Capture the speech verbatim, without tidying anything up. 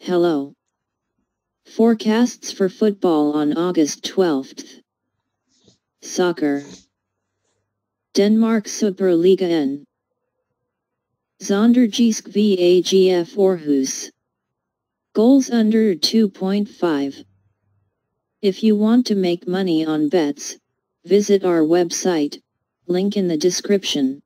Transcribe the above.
Hello. Forecasts for football on August twelfth. Soccer. Denmark Superligaen. Sonderjyske v A G F Aarhus. Goals under two point five. If you want to make money on bets, visit our website, link in the description.